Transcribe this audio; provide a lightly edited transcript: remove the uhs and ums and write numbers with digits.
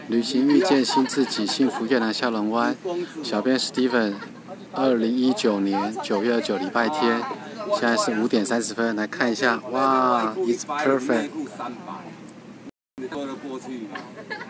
旅行遇见新自己，幸福越南下龙湾。小编 Steven，2019年9月9礼拜天，现在是5点30分，来看一下，哇 ，It's perfect。